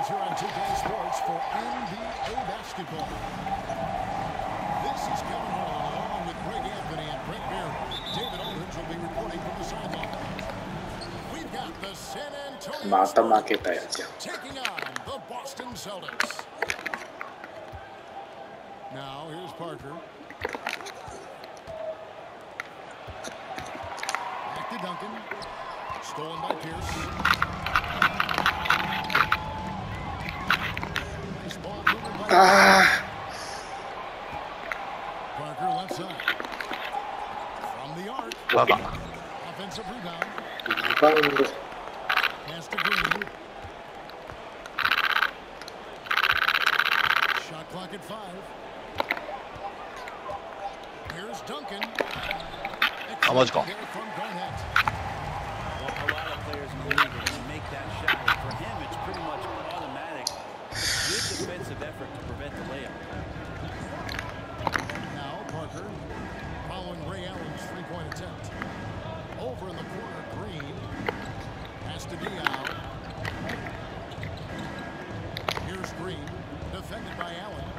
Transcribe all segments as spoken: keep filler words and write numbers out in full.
here on two K Sports for N B A basketball. This is Kevin Harlan along with Greg Anthony and Brent Beard. David Aldridge will be reporting from the sideline. We've got the San Antonio Spurs taking on the Boston Celtics. Now here's Parker. Back to Duncan. Stolen by Pierce. Nice ball moving by Ah. Parker left side. From the arc. バカ。 Offensive rebound. リバウンド。 Pass to Green. Shot clock at five. Here's Duncan. あ、マジか。 There from Garnett. A lot of players in the league are going to make that shot. For him, it's pretty much automatic. Good defensive effort to prevent the layup. Now Parker following Ray Allen's three-point attempt. Over in the corner, Green. Has to be out. Here's Green, defended by Allen.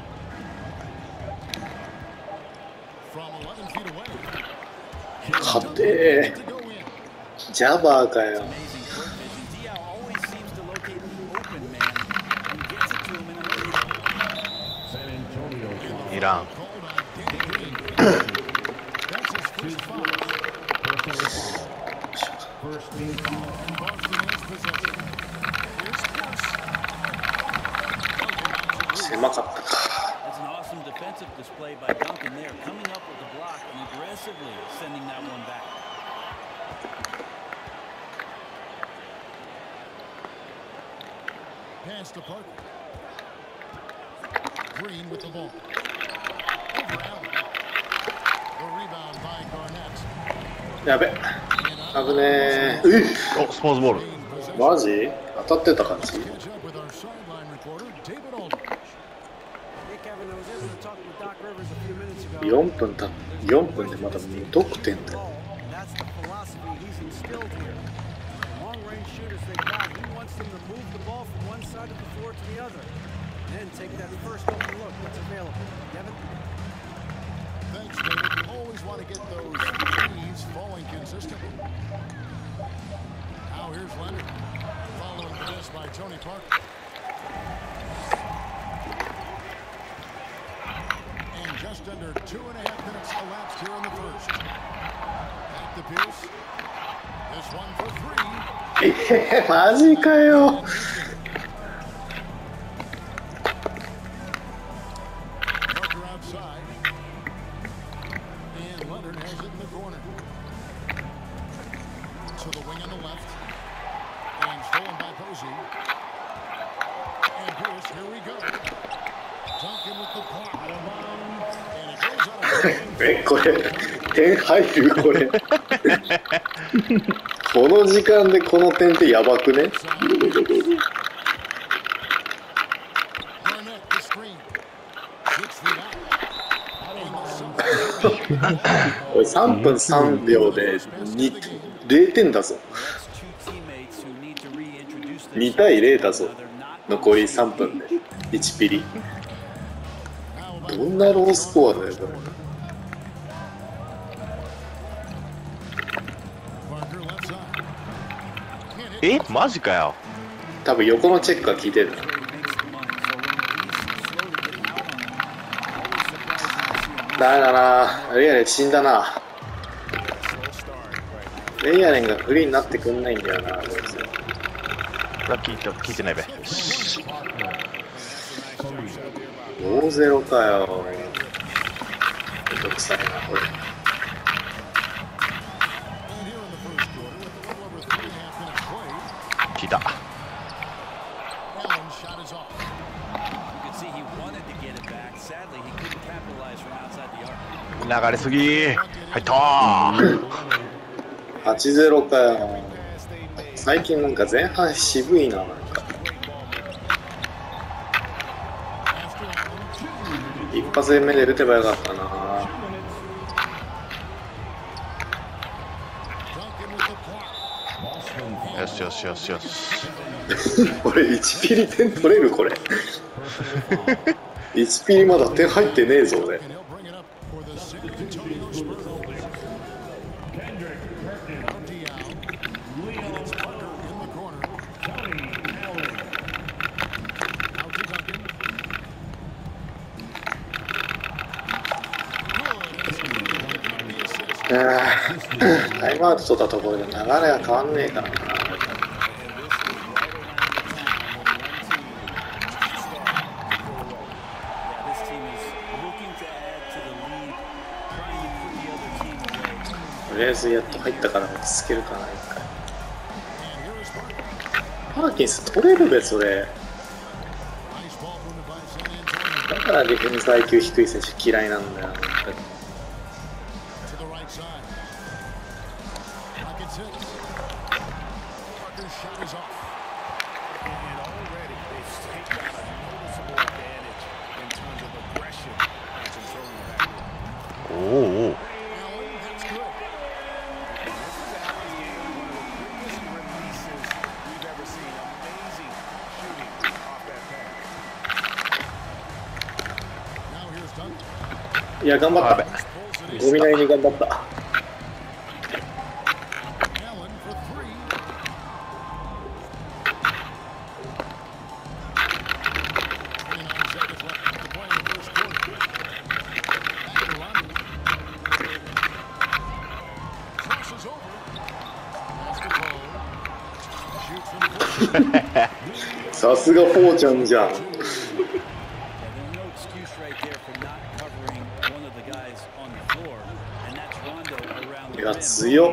From eleven feet away. 勝てー。ジャバーかよ。 Amazing court vision. Diaw always seems to locate the open man and gets it to him in a hurry. いらん。 That's his first foul. First team foul. Boston has possession. Here's Pierce. 狭かったか。 That's an awesome defensive display by Duncan there, coming up with the block and aggressively sending that one back. Pass to Parker. Green with the ball. Over Allen. The rebound by Garnett. やべ。危ねー。 お、スポーツボール。 マジ？当たってた感じ？ Catch up with our sideline reporter, David Aldridge. Hey Kevin, I was able to talk with Doc Rivers a few minutes ago. よんぷんたよんぷんでまだに得点だよ。 That's the philosophy he's instilled here. Long-range shooters they got. He wants them to move the ball from one side of the floor to the other, then take that first open look that's available. Kevin. Thanks, David. You always want to get those threes falling consistently. Now here's Leonard. Following the miss by Tony Parker. And just under two and a half minutes elapsed here in the first. Back to Pierce. This one for three. えー、マジかよ。 Parker outside. And Leonard has it in the corner. To the wing on the left. And stolen by Posey. And Pierce, here we go. Duncan with the block. And it goes out. え、これ点入るこれ。この時間でこの点ってやばくね？ Garnett the screen. Six feet out. これさんぷんさんびょうでにゼロてんだぞ。 That's two teammates who need to reintroduce に themselves 対 to ゼロ one だぞ。 another, not 残りさんぷんでいちピリ。どんなロースコアだよこれ。 Parker left side. Can't hit. え、マジかよ。 多分横のチェックが効いてる。 where he makes the money. So when he's slow to get out on them, always surprising to see him. ダメだな。レイヤレン死んだな。レイヤレンがフリーになってくんないんだよな。こいつラッキーと聞いてないべ。 ごゼロかよ。めんどくさいなこれ。 And here in the first quarter, with a little over three and a half minutes played, 聞いた。 Allen's shot is off. You could see he wanted to get it back. Sadly, he couldn't capitalize from outside the arc. 流れすぎ。入ったー。 はちゼロかよ。最近なんか前半渋いななんか。一発目で打てばよかったな。 Duncan with the block. よしよしよしよし。 これいちピリ点取れるこれ。いちピリまだ点入ってねえぞ俺。 And he'll bring it up for the San Antonio Spurs. Diao. And it's Parker in the corner. Out to Duncan. Good. あータイムアウト取ったところで流れが変わんねえからな。 とりあえずやっと入ったから落ち着けるかな一回。パーキンス取れるべそれ。だからディフェンス アイキュー 低い選手嫌いなんだよ。 おお。 いや頑張った。ゴミなりに頑張った。 さすがフォーちゃんじゃん。 いや強っ。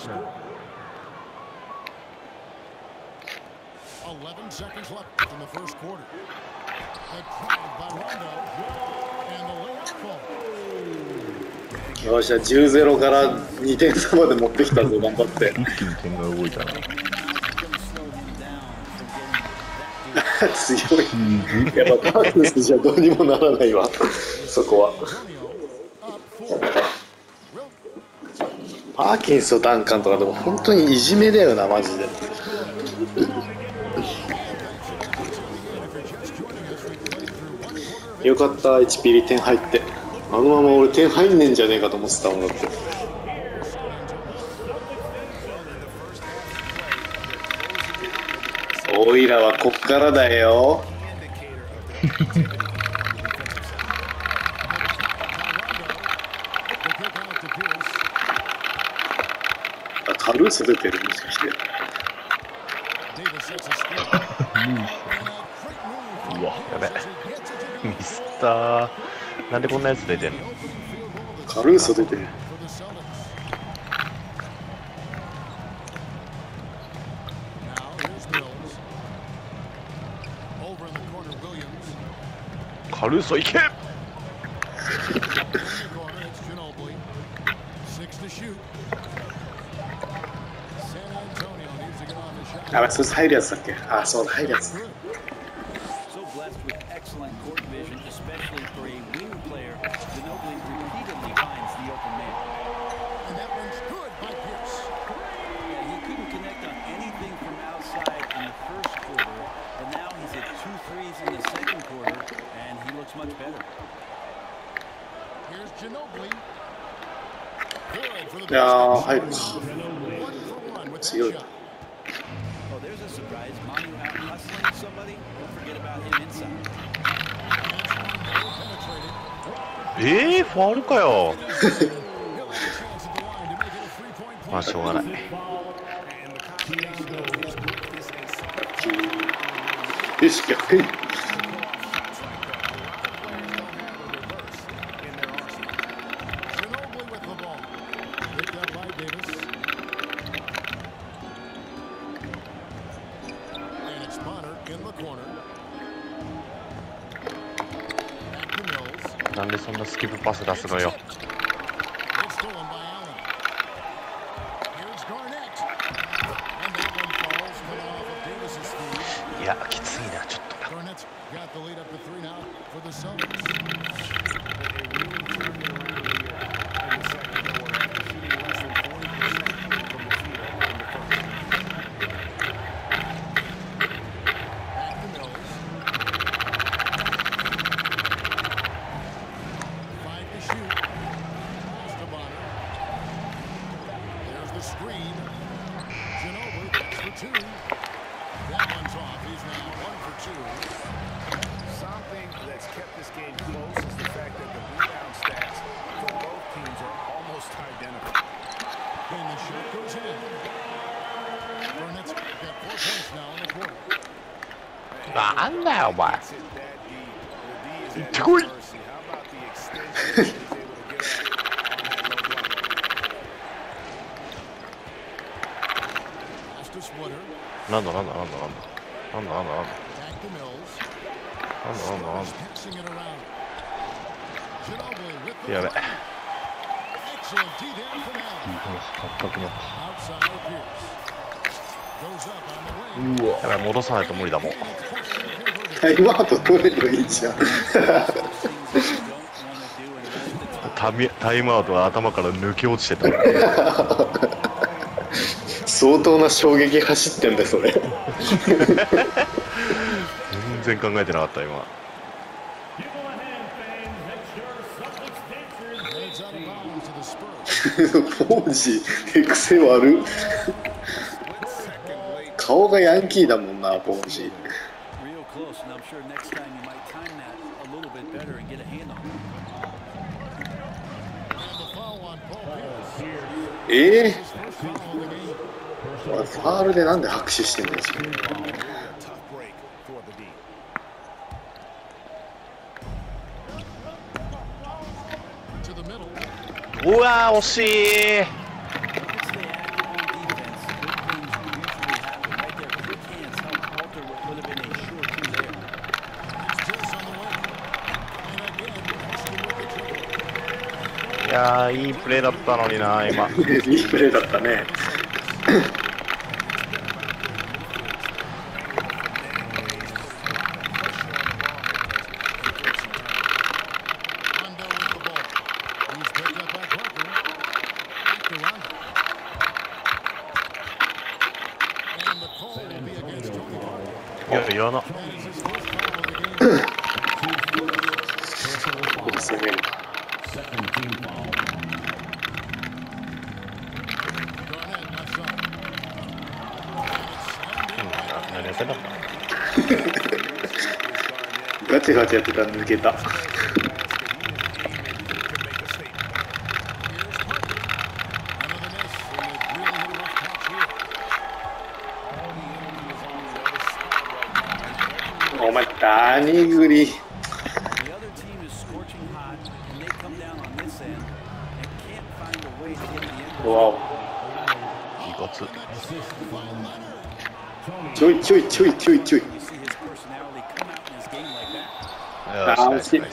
eleven seconds left in the first quarter. The drive by Rondo and the layup fall. よっしゃじゅうたいゼロからにてん差まで持ってきたぞ頑張って。 一気に点が動いたな。 強い。やっぱパーキンスじゃどうにもならないわそこは。パーキンスとダンカンとかでも本当にいじめだよなマジで。よかったいちピリ点入って。あのまま俺点入んねんじゃねえかと思ってたもんだって。オイラはこっからだよ。あ、カルーソ出てるもしかして。 うわ、やべ。ミスったー。なんでこんなやつ出てんの？ カルーソ出てる。 カルーソいけ！ あ、それ入るやつだっけ？あ、そうだ、入るやつ。いやー、入るか。強い。 えー、ファウルかよ。まあしょうがない。 よし、逆に。 なんでそんなスキップパス出すのよ。いや、きついな、ちょっと。 なんだよお前。行ってこい。なんだなんだなんだなんだなんだなんだなんだなんだなんだなんだなんだ。やべ。感覚になった。うわ。やばい、戻さないと無理だもん。 タイムアウト取ればいいじゃん。 タイタイムアウトが頭から抜け落ちてた。 相当な衝撃走ってんだよそれ。 全然考えてなかった今。 ポージ手癖悪。顔がヤンキーだもんなポージ。えー、ファールでなんで拍手してんだよ。 うわー惜しい。いやーいいプレーだったのにな今。 いいプレーだったね。 いやいやな。 攻める。 何やってんだ。 ガチャガチャやってたら抜けた。お前谷栗。わお。 いかつ。 ちょいちょいちょいちょいちょい。ああ惜しい。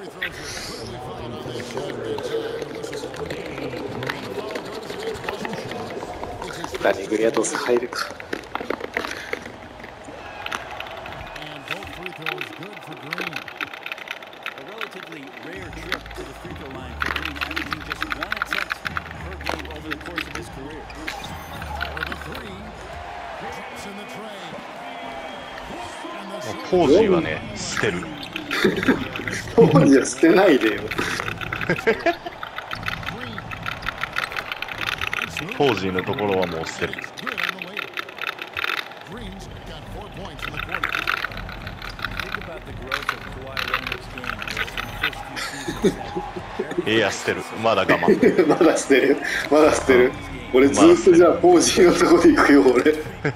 谷栗はどうせ入るか。 ポージーはね捨てる。 ポージーは捨てないでよ。 ポージーのところはもう捨てる。いや捨てる。まだ我慢。 まだ捨てる。まだ捨てる。俺ずっとじゃあポージーのところで行くよ俺。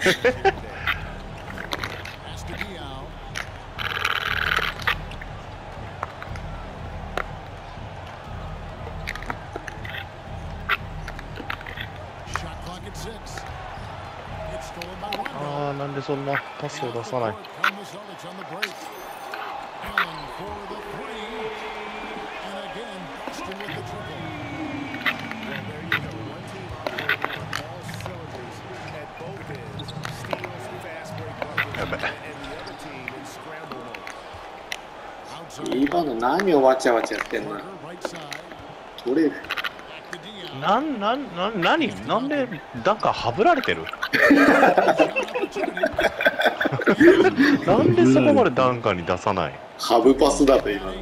ああなんでそんなパスを出さない。やべ。 今の何をわちゃわちゃやってんの。取れる。 なんなんなん何なんでダンカーはぶられてる。なんでそこまでダンカーに出さない。 ハブパスだと今の。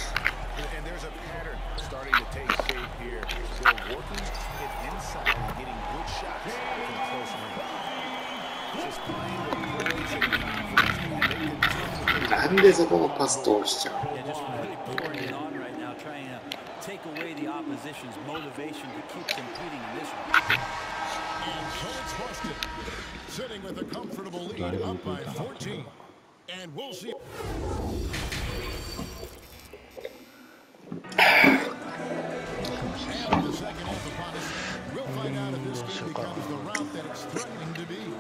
なんでそこのパス通しちゃう。 And we'll see. And the second half upon us. We'll find out if this game becomes the route that it's threatening to be.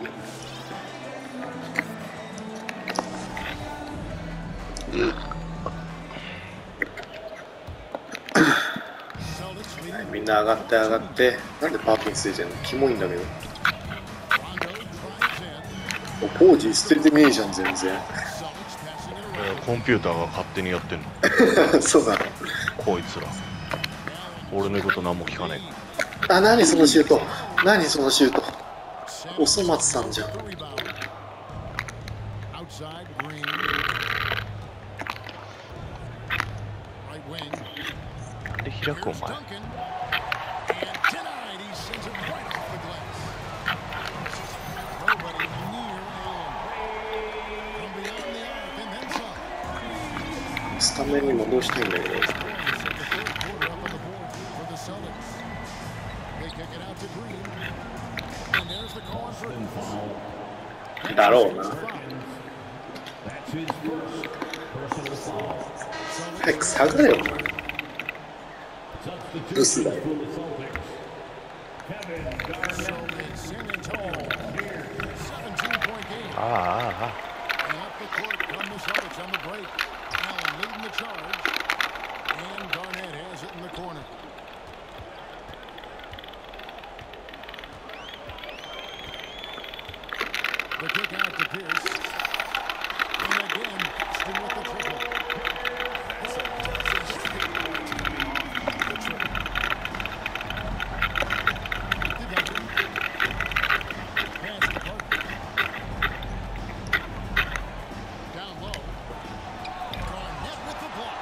Celtics leading. みんな上がって上がって、なんでパーキンついてんの？キモいんだけど。 Rondo drives in. おポージー捨ててねえじゃん全然。 Celtics passing it え around. ーコンピューターが勝手にやってんのそうだね。 こいつら俺の言うこと何も聞かないあ、何そのシュート。何そのシュート。おそ松さんじゃん。 The rebound. Outside Green. Right wing. で開くお Here's 前 Duncan. And denied. He sends it right off the glass. Nobody near Allen. From beyond the arc and then some. スタメンに戻したいんだけど。 Set the third quarter up on the board for the Celtics. They kick it out to Green. And there's the call for だろうな。 foul. 早く下がれよ。ブスだよ。 So it's San Antonio. seventeen point game. ああああ And up the court come the Celtics on the break. Allen leading the charge. And Garnett has it in the corner. The kick out to Pierce. And again, Boston with the triple. Pass to Parker. Down low. Garnett with the block.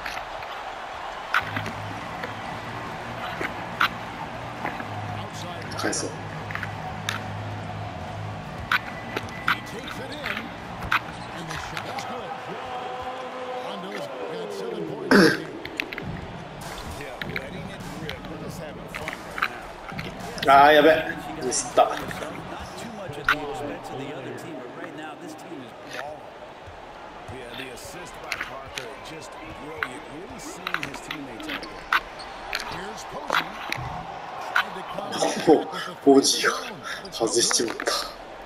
Outside. 返そう。 He takes it in. And the shot is good. Rondo's got seven points. Yeah, letting it rip. We're just having fun right now. ああ、やべ。ミスった。 Not too much at the expense of the other team, but right now this team is balling. Yeah, the assist by Parker, just brilliant. Really seeing his teammates out there. Here's Posey. Tried to come お back with the ポージ free ー throw. を It's 外しちま over. った。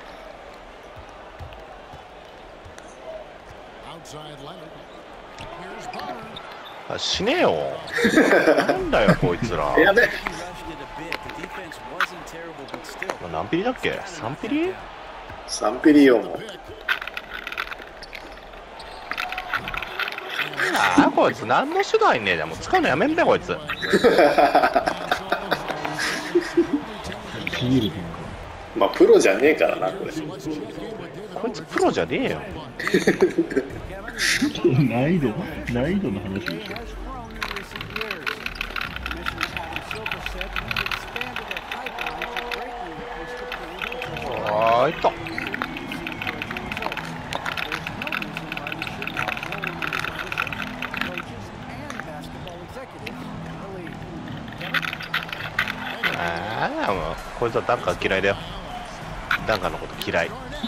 Outside Leonard. Here's Bonner. あ死ねよなんだよこいつらやべ。 He rushed it a bit. The defense wasn't terrible, but still. 何ピリだっけさんピリサンピリオも。 Pick. ああこいつ何の手段いねえじゃんもう使うのやめんべこいつまあプロじゃねえからなこれ。 こいつプロじゃねえよ難易度難易度の話でしょ。 has grown in recent years. Commissioner Adam Silver said he's expanded their pipeline to greatly increase the pool of potential あーいった results. There's no reason why we should not grow in these positions, coaches and basketball executives in the league. Kevin? ああもうこいつはダンカー嫌いだよダンカーのこと嫌い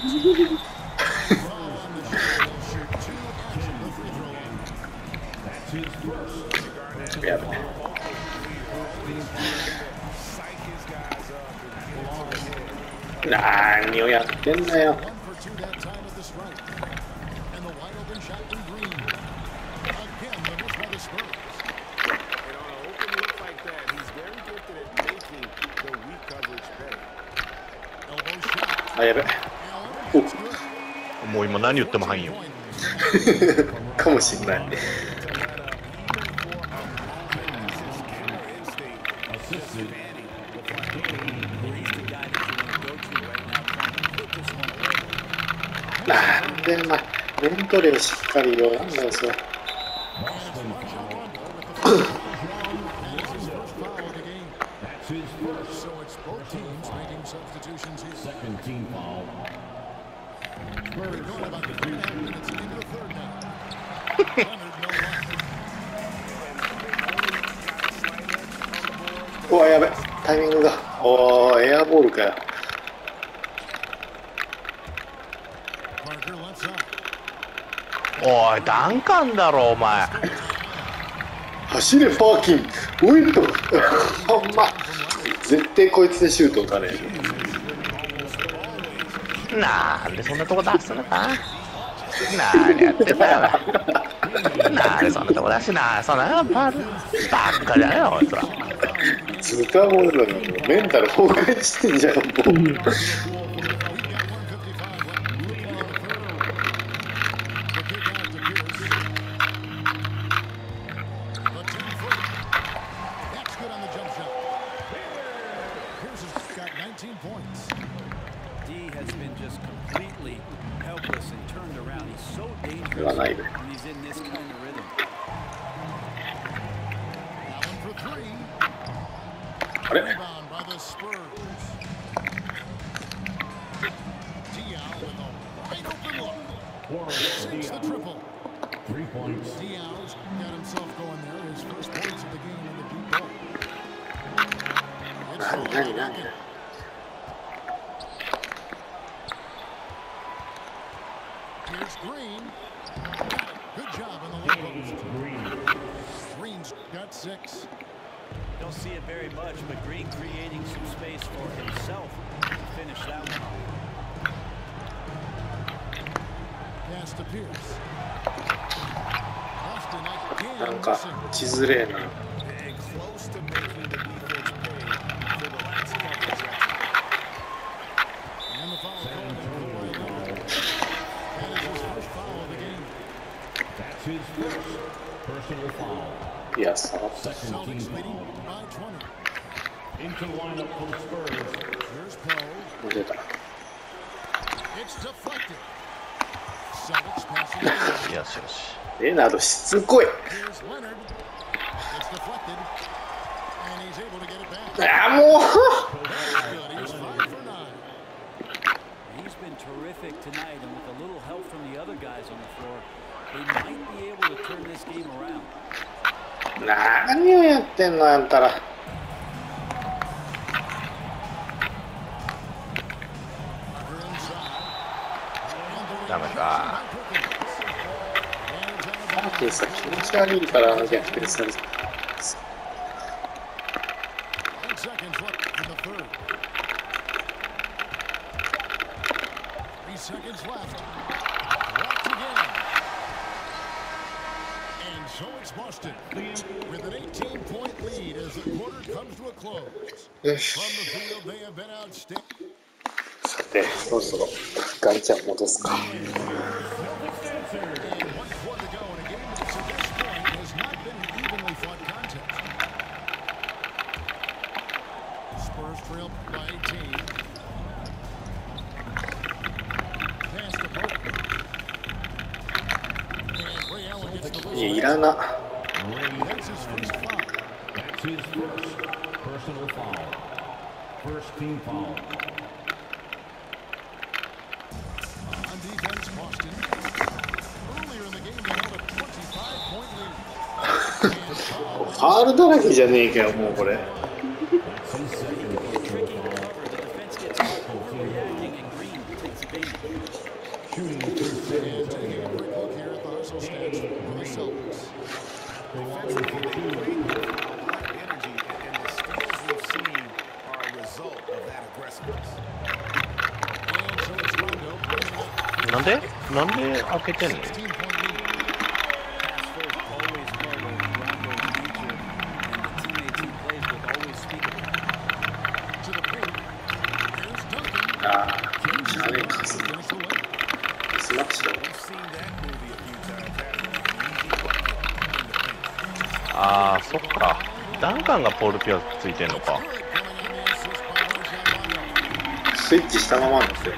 やべ。何をやってんだよ。 One for two that time at the stripe. And the wide open shot from Green. Again, the miss by the Spurs. And on an open look like that, he's very gifted at making the weak coverage pay. Elbow shot. あ、やべ。 Allen hits good. もう今何言ってもはいんよ Point. かもしんない。 なんでお前メントレをしっかりよ。なんだよそれ。 So it's both teams making substitutions here. Second team foul. We're going about three and a half minutes into the third now. Leonard, no line. うわやべ。タイミングが。おーエアボールかよ。 Parker left side. おいダンカンだろお前。 走れパーキン。ウィット。ほんま絶対こいつでシュート打たれる。 なんでそんなとこ出すのか。何やってたよ。なんでそんなとこ出しな。そんなパールばっかじゃねえよこいつら。 ズタボールだよ。メンタル崩壊してんじゃんもう。言わないで。あれ何何何 Here's Green. Good job on the low post. Green's got six. Don't see it very much, but Green creating some space for himself to finish that one off. Pass to Pierce. Austin なん again か missing. 打ちづれえな。 And close to making the defense pay for the last couple of seconds. And the foul called on Kawhi Leonard. That is his first foul of the game. That's his first personal foul. いやさ、 Second team Celtics leading foul. by twenty. Into the lineup for the Spurs. Here's Poe. 出た。 It's deflected. Celtics passing it. よしよし。 レナードしつこい。 Here's Leonard. It's deflected. And he's able to get it back. ああもう。 That's good. He's five for nine. He's been terrific tonight, and with a little help from the other guys on the floor, they might be able to turn this game around. 何をやってんのあんたら。 Under inside. And the ダメか。 パーキンさ気持ち悪いからあの逆転された。 Ten seconds left in the third. Three seconds left. Blocked again. And so it's Boston with an eighteen point lead as the quarter comes to a close. よ From し。 the field, they have been outstanding. さて、そろそろガンちゃん戻すか。 And one quarter to go in a game that to this point has not been an evenly fought contest. Spurs trail by eighteen. Pass to Burke. And Ray Allen gets the いや、い whistle. らな。 That's his first foul. That's his first personal foul. First team foul. On defense, Boston. Earlier in the game, they held a twenty-five point lead. And ファールだらけじゃねえかよ、もうこれ。 Tricky to cover. The defense gets overreacting, and Green takes advantage. Shooting two and seconds. taking a quick look here at the hustle stats for the Celtics. Defensively, they played with a lot of energy, and the steals we've seen are a result of that aggressiveness. And so it's Rondo bringing up なんでなんで開けてんの。 sixteen point lead. Pass first, always part of Rondo's nature, and the teammates he plays with always speak about it. To the paint. Here's Duncan. ああ、じゃねえか。 Finish the way. スマッチだ。 We've seen that movie a few times, haven't we? Easy bucket in the paint. ああそっか。ダンカンがポールピアスついてんのか。 Good coming on the assist by Rajon Rondo. スイッチしたままなんですよ。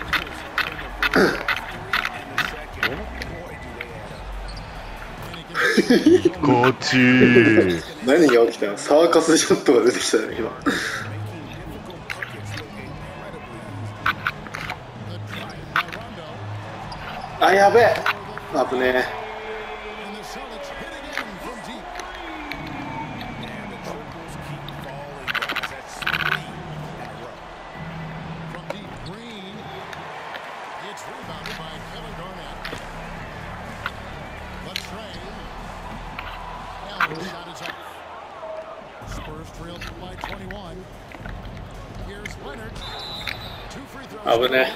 こっちー。 何が起きたの？サーカスショットが出てきたね、今。 あ、やべえ。危ねえ。 And the Celtics hit again from deep. And the triples keep falling, guys. That's three in a row. From deep, Green. It's rebounded by Kevin Garnett. trailed by twenty-one. Here's Leonard. Two free throws. 危ね。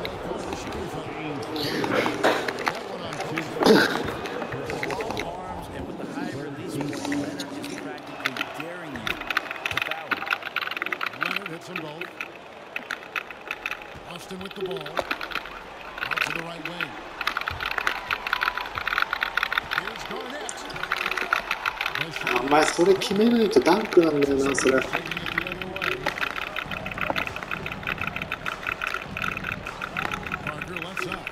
Arms and with the high release point, Leonard is practically daring you to foul him. Leonard hits them both. Austin with the ball. Out to the right wing. Here's Garnett. お前それ決めないとダンクなんだよな、それ。 Taking it the other way. Parker lets up.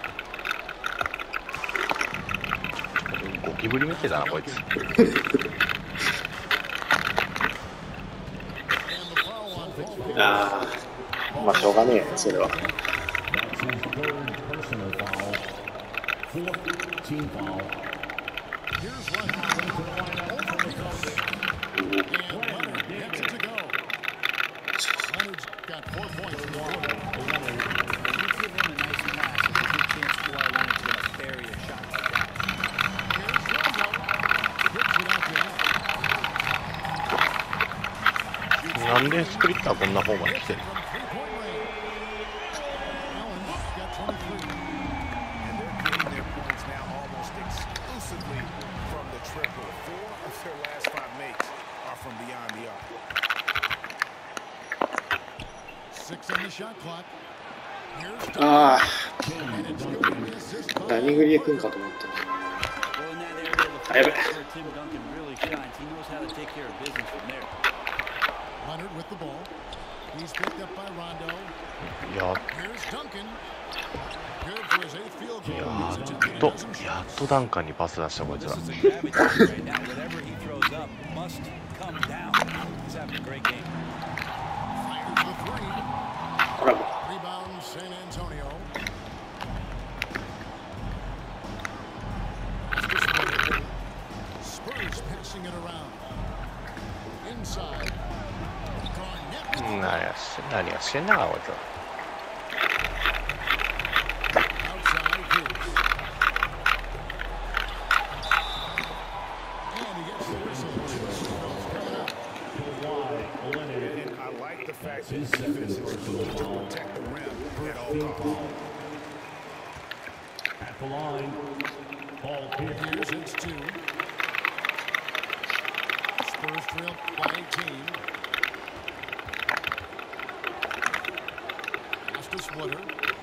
ゴキブリみてえだなこいつ。 And the foul on Paul. ああ、まあしょうがねえよ、それは。 That's his third personal foul. Fourth team foul. Here's Leonard. Over Pierce. And Leonard gets it to go. Leonard's got four points in the quarter. You give him a nice pass, and you can't score Leonard's going to bury a shot like that. Here's Rondo. Rips it out to him. なんでスプリッターこんな方まで来てる From three-point range. Allen's got twenty-three. And they're getting their points now almost exclusively from the triple. Four of their last five makes are from beyond the arc. Six on the shot clock. Here's あ Duncan. And it's going to be an assist あ、 by 何グリへ来んかと思った。 Well, in that area, the Hey, floor, where Tim Duncan really shines. He knows how to take care of business from there. Leonard with the ball. He's picked up by Rondo. いや Here's Duncan. Good for his eighth field goal. や He's っ attempted a と dozen や shots. っとダンカンにパス出したこいつ This ら is a gravity right now. Whatever he throws up must come down. He's having a great game. Fires the three. ほらも Rebound San Antonio. Spurs passing it around. Inside. Garnett. 何やして何やしてんだかこいつら Outside Pierce. And he gets the whistle. And I like the fact that the defense is looking to protect the rim at all costs. At the line, Paul Pierce. Pierce hits two. Spurs trail by eighteen. Justice Woodard.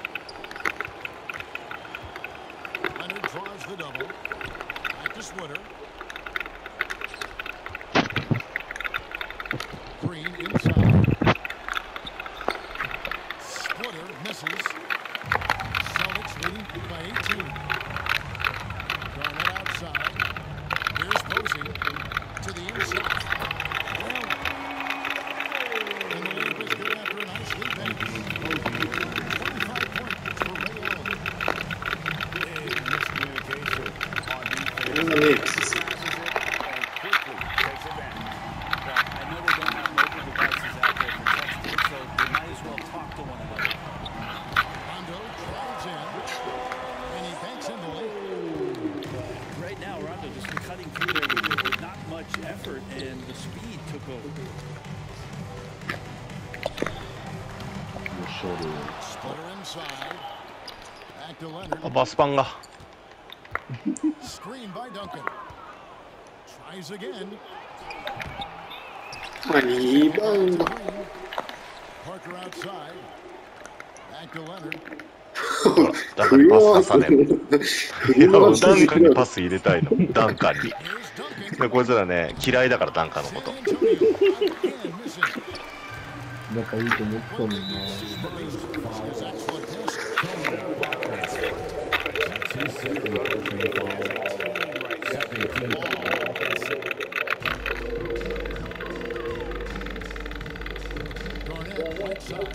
Leonard draws the double. Back to Woodard. Green inside. Splitter misses. Celtics leading by eighteen. Garnett outside. Here's Posey to the inside. Well, and the lead was good after a nice lead bank. twenty-five points for Ray Allen. Big miscommunication on う defense. みんなねえです。 And quickly takes advantage. Well, I know they don't have mobile devices out there for texting, so they might as well talk to one another. Rondo drives in, and he banks in the lead. Right now, Rondo just cutting through there with, with not much effort, and the speed took over. Splitter inside. Back to Leonard. あバスパンが Screen by Duncan. Tries again. まあリバウンド。 Green. Parker outside. Back to Leonard. ダンカンにパス出さねえ振りいや回しダンカンにてパス入れたいのダンカンに Here's Duncan. でこいつらね嫌いだからダンカンのこと San Antonio again missing. 仲いいと思ってたのにな。 His excellent pass. That's his second personal foul. Second team foul. Garnett right side.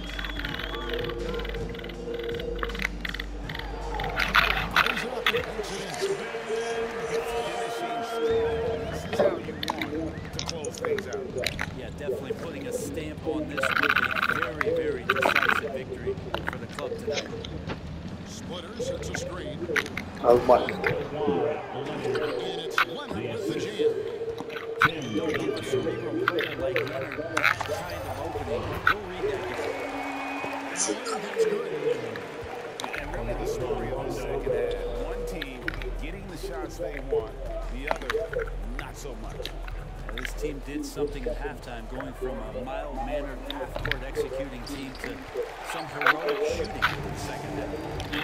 Plays it up and puts it in. Finishing strong. This is how you want to close things out. Yeah, definitely putting a stamp on this with a very, very decisive victory for the club tonight. Splitters, it's a screen. あ、うまい。 And it's Leonard with the jam. Don't give a cerebral player like Leonard that kind of opening. He'll read that game. And really the story of the second half. One team getting the shots they want, the other not so much. And this team did something at halftime, going from a mild-mannered half-court executing team to some heroic shooting in the second half.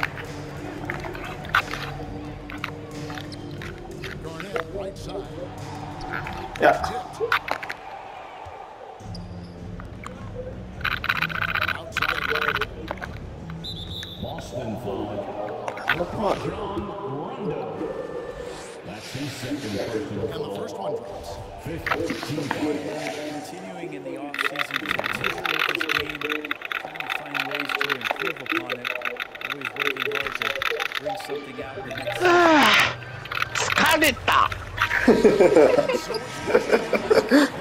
Garnett, right side. Yeah. Outside right. Boston foul. Come on. John Rondo. That's his second personal And the foul. first one drops. fifteen foul. Continuing in the offseason, continue with this game, trying to find ways to improve upon it. Always working hard to bring something out in the next season. 疲れた。